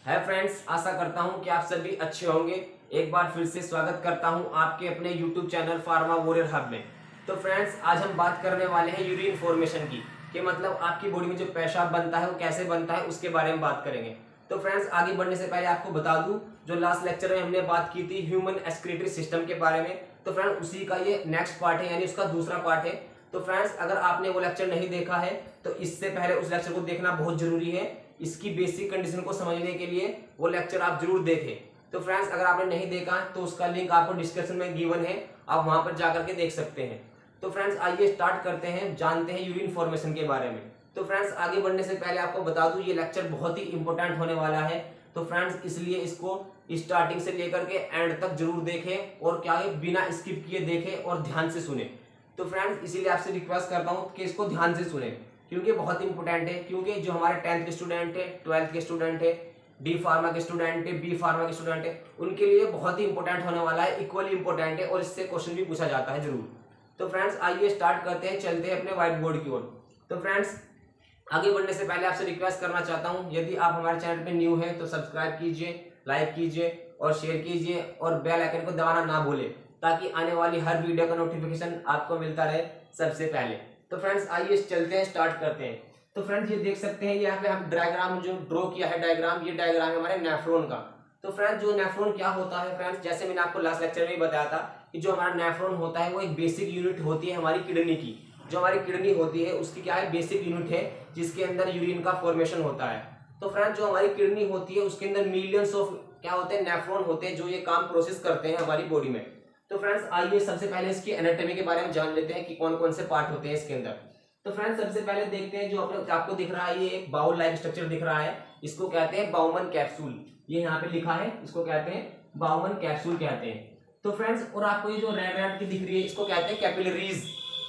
है फ्रेंड्स, आशा करता हूं कि आप सभी अच्छे होंगे। एक बार फिर से स्वागत करता हूं आपके अपने YouTube channel pharma warrior hub में। तो फ्रेंड्स, आज हम बात करने वाले हैं यूरिन फॉर्मेशन की, कि मतलब आपकी बॉडी में जो पेशाब बनता है वो कैसे बनता है, उसके बारे में बात करेंगे। तो फ्रेंड्स, आगे बढ़ने से पहले आपको बता दूं, जो लास्ट लेक्चर में हमने बात की थी ह्यूमन एक्सक्रीटरी सिस्टम के बारे में, तो फ्रेंड्स उसी का ये नेक्स्ट पार्ट है, यानी उसका दूसरा पार्ट है। तो फ्रेंड्स, अगर आपने वो लेक्चर नहीं देखा है तो इससे पहले उस लेक्चर को देखना बहुत जरूरी है। इसकी बेसिक कंडीशन को समझने के लिए वो लेक्चर आप जरूर देखें। तो फ्रेंड्स, अगर आपने नहीं देखा तो उसका लिंक आपको डिस्क्रिप्शन में गिवन है, आप वहां पर जाकर के देख सकते हैं। तो फ्रेंड्स, आइए स्टार्ट करते हैं, जानते हैं यूरिन फॉर्मेशन के बारे में। तो फ्रेंड्स, आगे बढ़ने से पहले आपको बता दूं, ये लेक्चर बहुत ही इंपॉर्टेंट होने वाला है। तो फ्रेंड्स, इसलिए इसको स्टार्टिंग से लेकर के एंड तक जरूर देखें, और क्या है, बिना स्किप किए देखें और ध्यान से सुने। तो फ्रेंड्स, इसीलिए आपसे रिक्वेस्ट करता हूं कि इसको ध्यान से सुने, क्योंकि बहुत इंपॉर्टेंट है। क्योंकि जो हमारे 10th के स्टूडेंट है, 12th के स्टूडेंट है, डी फार्मा के स्टूडेंट है, बी फार्मा के स्टूडेंट है, उनके लिए बहुत ही इंपॉर्टेंट होने वाला है, इक्वली इंपॉर्टेंट है, और इससे क्वेश्चन भी पूछा जाता है जरूर। तो फ्रेंड्स, आइए स्टार्ट करते हैं, चलते हैं अपने व्हाइट बोर्ड की ओर। तो फ्रेंड्स, आगे बढ़ने से पहले आपसे रिक्वेस्ट करना चाहता हूं, यदि आप हमारे चैनल पे न्यू हैं तो सब्सक्राइब कीजिए, लाइक कीजिए और शेयर कीजिए, और बेल आइकन को दबाना ना भूलें, ताकि आने वाली हर वीडियो का नोटिफिकेशन आपको मिलता रहे सबसे पहले। तो फ्रेंड्स, आइए चलते हैं, स्टार्ट करते हैं। तो फ्रेंड्स, ये देख सकते हैं, यहाँ पे हम डायग्राम जो ड्रॉ किया है, डायग्राम, ये डायग्राम है हमारे नेफ्रॉन का। तो फ्रेंड्स, जो नेफ्रॉन क्या होता है फ्रेंड्स, जैसे मैंने आपको लास्ट लेक्चर में ही बताया था कि जो हमारा नेफ्रॉन होता है वो एक बेसिक यूनिट होती है हमारी किडनी की। जो हमारी किडनी होती है उसकी क्या है, बेसिक यूनिट है, जिसके अंदर यूरिन का फॉर्मेशन होता है। तो फ्रेंड्स, जो हमारी किडनी होती है उसके अंदर मिलियंस ऑफ क्या होते हैं, नेफ्रॉन होते हैं, जो ये काम प्रोसेस करते हैं हमारी बॉडी में। तो फ्रेंड्स, आइए सबसे पहले इसकी एनाटॉमी के बारे में जान लेते हैं कि कौन कौन से पार्ट होते हैं इसके अंदर। तो फ्रेंड्स, सबसे पहले देखते हैं, जो आपको दिख रहा है, ये एक बाउल लाइक स्ट्रक्चर दिख रहा है, इसको कहते हैं बाउमन कैप्सूल। ये यहाँ पे लिखा है, इसको कहते हैं बाउमन कैप्सूल कहते हैं। तो फ्रेंड्स, और आपको ये जो रेड रेड की दिख रही है, इसको कहते हैं कैपिलरीज।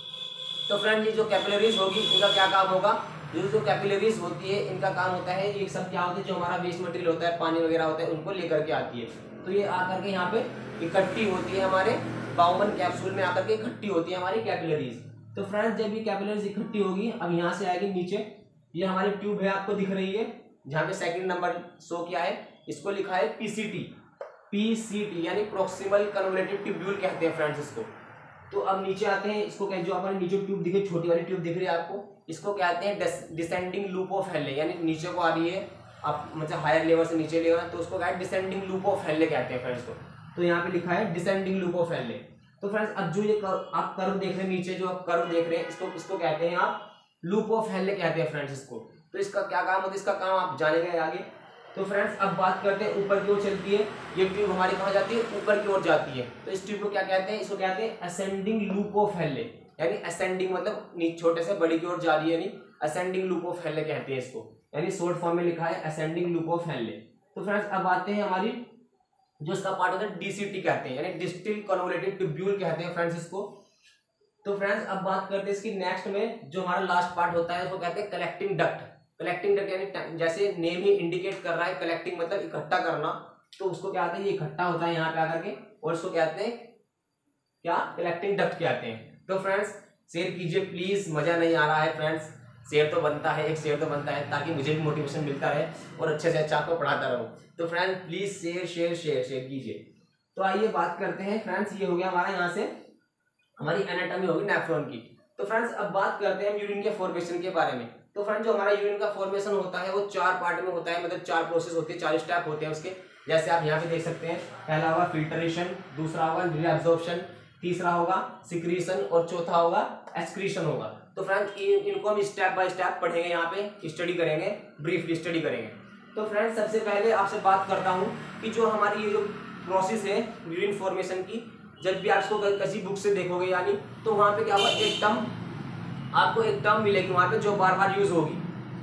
तो फ्रेंड्स, ये जो कैपिलरीज होगी, इनका क्या काम होगा, ये जो कैपिलरीज होती है इनका काम होता है, ये सब क्या होता है, जो हमारा वेस्ट मटेरियल होता है, पानी वगैरह होता है, उनको लेकर के आती है। तो ये आकर के यहाँ पे इकट्ठी होती है, हमारे बाउमन कैप्सूल में आकर के इकट्ठी होती है हमारी कैपिलरीज। तो फ्रेंड्स, जब ये कैपिलरीज इकट्ठी होगी, अब यहाँ से आएगी नीचे, ये हमारी ट्यूब है, आपको दिख रही है, जहाँ पे सेकंड नंबर शो किया है, इसको लिखा है पीसीटी। पीसीटी यानी प्रोक्सिमल कन्वोल्यूटिव ट्यूब्यूल कहते हैं फ्रेंड्स इसको। तो अब नीचे आते हैं, इसको जो हमारे नीचे ट्यूब दिख रही, छोटी वाली ट्यूब दिख रही है आपको, इसको कहते हैं डिसेंडिंग लूप ऑफ हेले, यानी नीचे को आ रही है, आप मतलब हायर लेवल से नीचे लेवल, तो उसको कहते हैं डिसेंडिंग लूप ऑफ हेले कहते हैं फ्रेंड्स को। तो यहाँ पे लिखा है डिसेंडिंग लूप ऑफ हेले। तो फ्रेंड्स, अब जो ये आप कर्व देख रहे हैं, नीचे जो आप कर्व देख रहे हैं, इसको कहते हैं आप लूप ऑफ हेले कहते हैं फ्रेंड्स इसको। तो इसका क्या काम होता है, इसका काम आप जानेंगे आगे। तो फ्रेंड्स, अब बात करते हैं, ऊपर की ओर चलती है ये ट्यूब, हमारी कहाँ जाती है, ऊपर की ओर जाती है। तो इस ट्यूब को क्या कहते हैं, इसको कहते हैं असेंडिंग लूप ऑफ हेले, यानी असेंडिंग मतलब छोटे से बड़ी की ओर जा रही है, यानी असेंडिंग लूप ऑफ हेले कहते हैं इसको, यानी शॉर्ट फॉर्म में लिखा है असेंडिंग लूप ऑफ हेले। तो फ्रेंड्स, अब आते हैं हमारी जो इसका पार्ट होता है, डीसीटी कहते हैं, यानी डिस्टिल कन्वोल्यूटिव ट्यूब्यूल कहते हैं फ्रेंड्स इसको। तो फ्रेंड्स, अब बात करते हैं इसकी नेक्स्ट में, जो हमारा लास्ट पार्ट होता है उसको कहते हैं कलेक्टिंग डक्ट। कलेक्टिंग डक्ट यानी जैसे नेम ही इंडिकेट कर रहा है, कलेक्टिंग मतलब इकट्ठा करना, तो उसको क्या कहते हैं, ये इकट्ठा होता है यहाँ पे आकर के, और उसको कहते हैं क्या, कलेक्टिंग डक्ट कहते हैं। तो फ्रेंड्स, शेयर कीजिए प्लीज, मजा नहीं आ रहा है फ्रेंड्स, शेयर तो बनता है, एक शेयर तो बनता है, ताकि मुझे भी मोटिवेशन मिलता रहे और अच्छे से अच्छा आपको पढ़ाता रहूं। तो friends, please share share share share कीजिए। तो आइए बात करते हैं फ्रेंड्स, ये हो गया हमारा, यहाँ से हमारी एनाटॉमी होगी नेफ्रॉन की। तो फ्रेंड्स, अब बात करते हैं यूरिन के फॉर्मेशन के बारे में। तो फ्रेंड्स, जो हमारा यूरिन का फॉर्मेशन होता है वो 4 पार्ट में होता है, मतलब 4 प्रोसेस होती है, 4 स्टेप होते हैं उसके। जैसे आप यहाँ पे देख सकते हैं, पहला होगा फिल्ट्रेशन, दूसरा होगा रीअब्जॉर्प्शन, तीसरा होगा सिक्रीशन, और चौथा होगा एक्सक्रीशन होगा। तो फ्रेंड्स, इनको हम स्टेप बाय स्टेप पढ़ेंगे, यहाँ पे स्टडी करेंगे, ब्रीफली स्टडी करेंगे। तो फ्रेंड्स, सबसे पहले आपसे बात करता हूँ कि जो हमारी ये जो प्रोसेस है यूरिन फॉर्मेशन की, जब भी आप इसको किसी बुक से देखोगे, यानी तो वहाँ पे क्या होगा, एक टर्म आपको एक टर्म मिलेगी वहां पे, जो बार बार यूज होगी।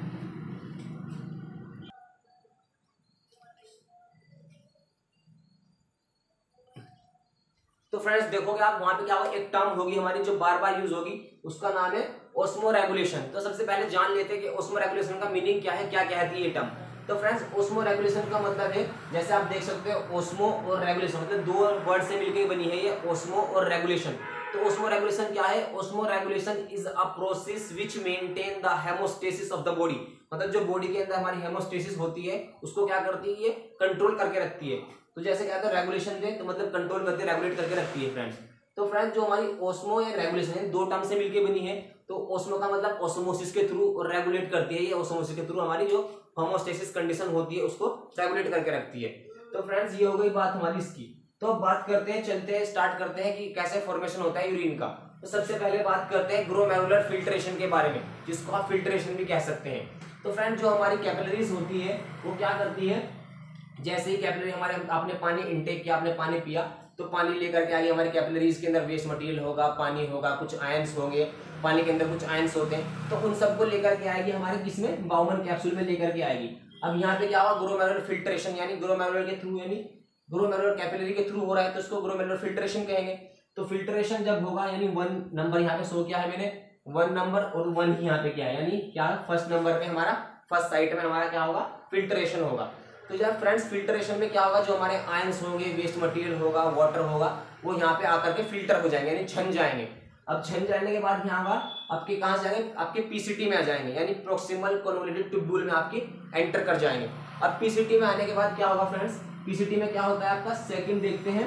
तो फ्रेंड्स, देखोगे आप वहां पे क्या होगा, एक टर्म होगी हमारी जो बार बार यूज होगी, उसका नाम है ऑस्मो रेगुलेशन। तो सबसे पहले जान लेते हैं कि ऑस्मो रेगुलेशन का मीनिंग क्या है, क्या कहती है ये टर्म। तो फ्रेंड्स, ऑस्मो रेगुलेशन का मतलब है, जैसे आप देख सकते हो, ऑस्मो और रेगुलेशन मतलब 2 वर्ड से मिलकर बनी है ये, ऑस्मो और रेगुलेशन। तो ऑस्मो रेगुलेशन क्या है, osmoregulation is a process which maintain the homeostasis of the body. मतलब जो बॉडी के अंदर हमारी हेमोस्टेसिस होती है उसको क्या करती है, ये कंट्रोल करके रखती है। तो जैसे क्या है रेगुलेशन दे तो मतलब कंट्रोल करके रेगुलेट करके रखती है फ्रेंड्स। तो फ्रेंड्स जो हमारी ओस्मो या रेगुलेशन है दो टर्म से मिलकर बनी है। तो ओस्मो का मतलब ओस्मोसिस के थ्रू रेगुलेट करती है, ये ओस्मोसिस के थ्रू हमारी जो होमोस्टेसिस कंडीशन होती है उसको रेगुलेट करके रखती है। तो फ्रेंड्स ये हो गई बात हमारी इसकी। तो अब बात करते हैं, चलते हैं, स्टार्ट करते हैं कि कैसे फॉर्मेशन होता है यूरिन का। तो सबसे पहले बात करते हैं ग्लोमेरुलर फिल्ट्रेशन के बारे में, जिसको आप फिल्ट्रेशन भी कह सकते हैं। तो फ्रेंड्स जो हमारी कैपिलरीज होती है वो क्या करती है, जैसे ही कैपिलरी हमारे आपने पानी इनटेक किया, आपने पानी पिया, तो पानी लेकर के आगे हमारी कैपिलरीज के अंदर वेस्ट मटेरियल होगा, पानी होगा, कुछ आयंस होंगे, पानी के अंदर कुछ आयंस होते हैं, तो उन सबको लेकर के आएगी हमारे किसमें, बाउमन कैप्सूल में लेकर के आएगी। अब यहाँ पे क्या होगा, ग्लोमेरुलर फिल्ट्रेशन, यानी ग्लोमेरुलर के थ्रू, यानी ग्लोमेरुलर कैपिलरी के थ्रू हो रहा है तो इसको ग्लोमेरुलर फिल्ट्रेशन कहेंगे। तो फिल्ट्रेशन जब होगा, यानी 1 नंबर यहाँ पे शो किया है मैंने, 1 नंबर और 1 ही यहाँ पे क्या है, यानी क्या फर्स्ट नंबर पे हमारा फर्स्ट साइट में हमारा क्या होगा, फिल्ट्रेशन होगा। तो जब फ्रेंड्स फिल्ट्रेशन में क्या होगा, जो हमारे आयंस होंगे, वेस्ट मटेरियल होगा, वाटर होगा, वो यहाँ पे आकर के फिल्टर हो जाएंगे, यानी छन जाएंगे। अब छन जाने के बाद यहाँ होगा आपके कहाँ से जाएंगे, आपके पीसीटी में आ जाएंगे, यानी प्रोक्सिमल कन्वोल्यूटेड ट्यूब्यूल में आपकी एंटर कर जाएंगे। अब पीसीटी में आने के बाद क्या होगा फ्रेंड्स, पीसीटी में क्या होता है आपका सेकंड, देखते हैं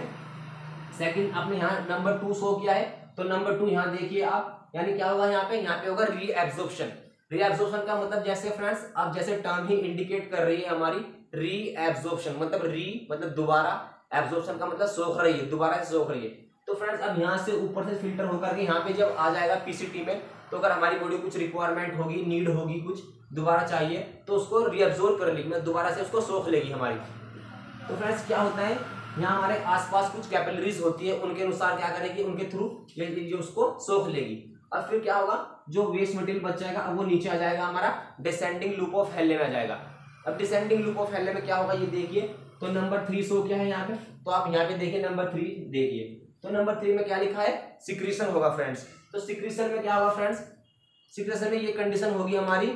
सेकंड आपने यहाँ नंबर 2 शो किया है, तो नंबर 2 यहाँ देखिए आप, यानी क्या होगा यहाँ पे होगा रीएब्जॉर्प्शन। रीएब्जॉर्प्शन का मतलब जैसे फ्रेंड्स अब जैसे टर्म ही इंडिकेट कर रही है हमारी, रीएब्जॉर्प्शन मतलब री मतलब दोबारा, एब्जॉर्प्शन का मतलब सोख रही है, दोबारा से सोख रही है। तो फ्रेंड्स अब यहाँ से ऊपर से फिल्टर होकर के यहाँ पे जब आ जाएगा पीसीटी में, तो अगर हमारी बॉडी कुछ रिक्वायरमेंट होगी, नीड होगी, कुछ दोबारा चाहिए, तो उसको रीअब्जॉर्ब कर लेगी, मतलब दोबारा से उसको सोख लेगी हमारी। तो फ्रेंड्स क्या होता है, यहाँ हमारे आसपास कुछ कैपिलरीज होती है, उनके अनुसार क्या करेगी, उनके थ्रू ये उसको सोख लेगी। अब फिर क्या होगा, जो वेस्ट मटेरियल बच जाएगा अब वो नीचे आ जाएगा, हमारा डिसेंडिंग लूप ऑफ हेले में आ जाएगा। अब डिसेंडिंग लूप ऑफ हेले में क्या होगा, ये देखिए, तो नंबर 3 शो क्या है यहाँ पे, तो आप यहाँ पे देखिए नंबर 3 देखिए, तो नंबर 3 में क्या लिखा है, सिक्रीशन होगा फ्रेंड्स। तो सिक्रीशन में क्या होगा फ्रेंड्स, सिक्रीशन में ये कंडीशन होगी हमारी,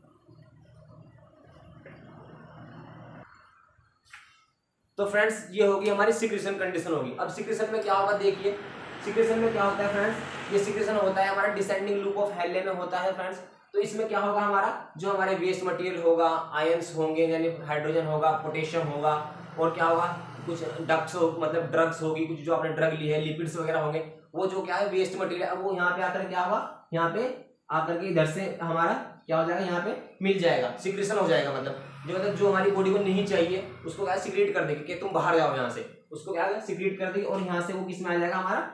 तो फ्रेंड्स ये होगी हमारी सिक्रीशन कंडीशन होगी। अब सिक्रीशन में क्या होगा, देखिए सिक्रीशन में क्या होता है फ्रेंड्स, ये सिक्रीशन होता है हमारा डिसेंडिंग लूप ऑफ हेले में होता है फ्रेंड्स। तो इसमें क्या होगा, हमारा जो हमारे वेस्ट मटेरियल होगा, आयंस होंगे, यानी हाइड्रोजन होगा, पोटेशियम होगा, और क्या होगा, कुछ डक्ट्स हो, मतलब ड्रग्स होगी, कुछ जो आपने ड्रग ली है, लिपिड्स वगैरह होंगे, वो जो क्या है वेस्ट मटेरियल, अब वो यहाँ पे आकर क्या होगा, यहाँ पे आकर के इधर से हमारा क्या हो जाएगा, यहाँ पे मिल जाएगा, सिक्रीशन हो जाएगा, मतलब जो हमारी बॉडी को नहीं चाहिए उसको क्या सिक्रीट कर देगी कि तुम बाहर जाओ यहाँ से, उसको क्या सिक्रीट कर देगी, और यहाँ से वो किस में आ जाएगा, हमारा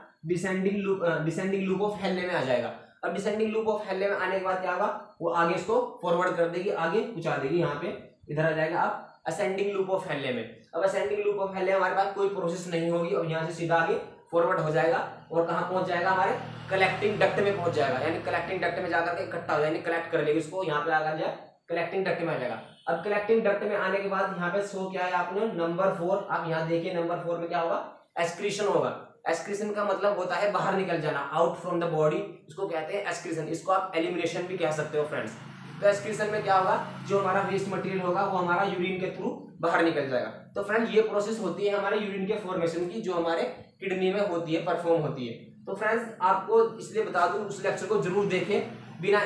डिसेंडिंग लूप ऑफ हेले में आ जाएगा। अब डिसेंडिंग लूप ऑफ हेले में आने के बाद क्या होगा, वो आगे इसको फॉरवर्ड कर देगी, आगे पहुंचा देगी, यहाँ पे इधर आ जाएगा आप असेंडिंग लूप ऑफ हेले में। अब असेंडिंग लूप ऑफ हेले हमारे पास कोई प्रोसेस नहीं होगी, अब यहाँ से सीधा आगे फॉरवर्ड हो जाएगा और कहाँ पहुंच जाएगा, हमारे कलेक्टिंग डक्ट में पहुंच जाएगा, यानी कलेक्टिंग डक्ट में जाकर के इकट्ठा हो जाए, यानी कलेक्ट कर लेगी उसको, यहाँ पे आकर जाए कलेक्टिंग डक्ट में आ जाएगा। अब कलेक्टिंग डक्ट में आने के बाद यहाँ पे शो क्या है आपने, नंबर 4, आप यहाँ देखिए नंबर 4 में क्या होगा, एक्सक्रीशन होगा। एक्सक्रीशन का मतलब होता है बाहर निकल जाना, आउट फ्रॉम द बॉडी, इसको कहते हैं एक्सक्रीशन, इसको आप एलिमिनेशन भी कह सकते हो फ्रेंड्स। तो एक्सक्रीशन में क्या होगा, जो हमारा वेस्ट मटेरियल होगा वो हमारा यूरिन के थ्रू बाहर निकल जाएगा। तो फ्रेंड्स ये प्रोसेस होती है हमारे यूरिन के फॉर्मेशन की, जो हमारे किडनी में होती है, परफॉर्म होती है। तो फ्रेंड्स आपको इसलिए बता दूं, उस लेक्चर को जरूर देखें, बिना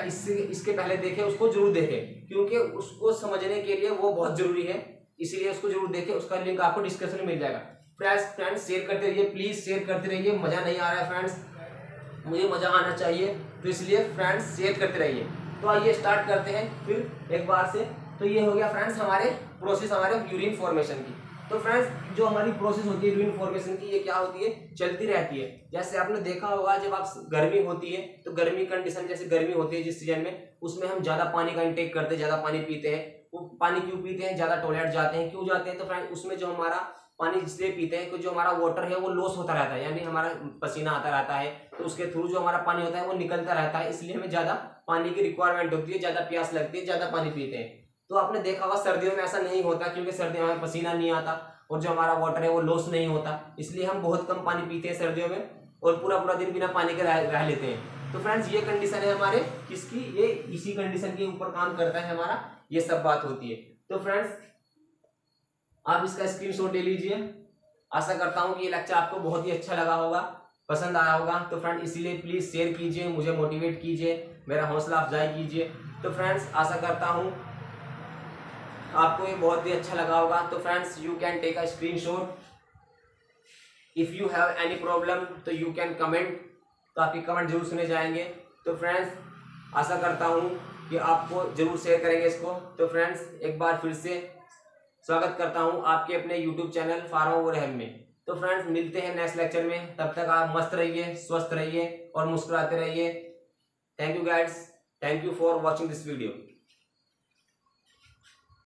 इसके पहले देखें उसको जरूर देखें, क्योंकि उसको समझने के लिए वो बहुत जरूरी है, इसीलिए उसको जरूर देखें, उसका लिंक आपको डिस्क्रिप्शन में मिल जाएगा। फ्रेंड्स शेयर करते रहिए, प्लीज शेयर करते रहिए, मजा नहीं आ रहा है फ्रेंड्स, मुझे मजा आना चाहिए, तो इसलिए फ्रेंड्स शेयर करते रहिए। तो आइए स्टार्ट करते हैं फिर एक बार से। तो ये हो गया फ्रेंड्स हमारे प्रोसेस, हमारे यूरिन फॉर्मेशन की। तो फ्रेंड्स जो हमारी प्रोसेस होती है यूरिन फॉर्मेशन की, ये क्या होती है, चलती रहती है। जैसे आपने देखा होगा जब आप गर्मी होती है, तो गर्मी कंडीशन, जैसे गर्मी होती है जिस सीजन में, उसमें हम ज्यादा पानी का इंटेक करते हैं, ज्यादा पानी पीते हैं। वो पानी क्यों पीते हैं, ज्यादा टॉयलेट जाते हैं, क्यों जाते हैं, तो फ्रेंड्स उसमें जो हमारा पानी इसलिए पीते हैं कि जो हमारा वाटर है वो लॉस होता रहता है, यानी हमारा पसीना आता रहता है, तो उसके थ्रू जो हमारा पानी होता है वो निकलता रहता है, इसलिए हमें ज्यादा पानी की रिक्वायरमेंट होती है, ज्यादा प्यास लगती है, ज्यादा पानी पीते हैं। तो आपने देखा होगा सर्दियों में ऐसा नहीं होता, क्योंकि सर्दियों में पसीना नहीं आता और जो हमारा वाटर है वो लॉस नहीं होता, इसलिए हम बहुत कम पानी पीते हैं सर्दियों में, और पूरा पूरा दिन बिना पानी के रह लेते हैं। तो फ्रेंड्स ये कंडीशन है हमारे किसकी, ये इसी कंडीशन के ऊपर काम करता है हमारा, ये सब बात होती है। तो फ्रेंड्स आप इसका स्क्रीनशॉट ले लीजिए। आशा करता हूँ कि ये लेक्चर आपको बहुत ही अच्छा लगा होगा, पसंद आया होगा। तो फ्रेंड इसीलिए प्लीज शेयर कीजिए, मुझे मोटिवेट कीजिए, मेरा हौसला अफजाई कीजिए। तो फ्रेंड्स आशा करता हूँ आपको ये बहुत ही अच्छा लगा होगा। तो friends you can take a screenshot. If you have any problem तो यू कैन कमेंट, तो आपके कमेंट जरूर सुने जाएंगे। तो फ्रेंड्स आशा करता हूँ कि आपको जरूर शेयर करेंगे इसको। तो फ्रेंड्स एक बार फिर से स्वागत करता हूँ आपके अपने YouTube channel pharma warrior hub में। तो फ्रेंड्स मिलते हैं नेक्स्ट लेक्चर में, तब तक आप मस्त रहिए, स्वस्थ रहिए और मुस्कुराते रहिए। Thank you guides, thank you for watching this video.